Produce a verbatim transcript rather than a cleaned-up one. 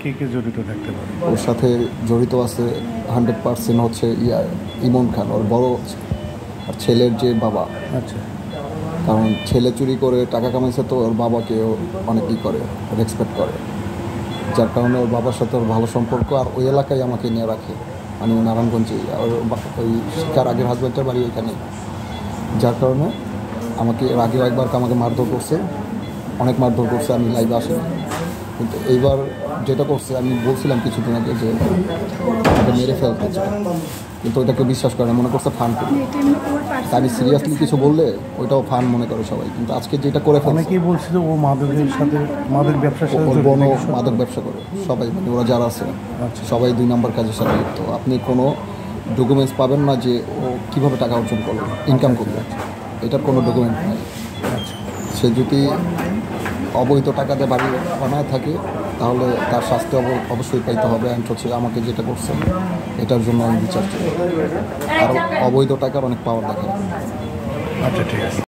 কে কে জড়িত থাকতে পারে? ওর সাথে জড়িত আছে হান্ড্রেড পার্সেন্ট হচ্ছে ইয়া ইমন খান, ওর বড় আর ছেলের যে বাবা। আচ্ছা, কারণ ছেলে চুরি করে টাকা কামাইছে, তো ওর বাবাকেও অনেক ই করে, রেসপেক্ট করে, যার কারণে ওর বাবার সাথে ওর ভালো সম্পর্ক। আর ওই এলাকায় আমাকে নিয়ে রাখে, মানে নারায়ণগঞ্জে ওর ওই শিকার আগের হাজব্যান্ডের বাড়ি ওইখানে, যার কারণে আমাকে এর আগেও একবার আমাকে মারধর করছে, অনেক মারধর করছে, আমি লাইভে আসিনি। কিন্তু এইবার যেটা করছে, আমি বলছিলাম কিছুদিন আগে যে ওটা মেরে ফেলতে চাই, কিন্তু ওইটাকে বিশ্বাস করে না, মনে করছে ফান করি। আমি সিরিয়াসলি কিছু বললে ওইটাও ফান মনে করে সবাই, কিন্তু আজকে যেটা করে ফেলে, অনেকেই বলছিল ও মাদকের সাথে, মাদক ব্যবসার সাথে ওর জড়িত বোনও নাকি? মাদক ব্যবসা করে, সবাই মানে ওরা যারা আছে আচ্ছা, সবাই দুই নম্বর কাজের সাথে লিপ্ত। আপনি কোনো ডকুমেন্টস পাবেন না যে ও কীভাবে টাকা অর্জন করবে, ইনকাম করবে, এটার কোনো ডকুমেন্ট নেই। আচ্ছা, সে যদি অবৈধ টাকা দিয়ে বাড়ি বানায় থাকে, তাহলে তার শাস্তি অব- অবশ্যই পাইতে হবে। অ্যান্ড হচ্ছে আমাকে যেটা করছে এটার জন্য আমি বিচার চাই। আর অবৈধ টাকার অনেক পাওয়ার দেখে। আচ্ছা, ঠিক আছে।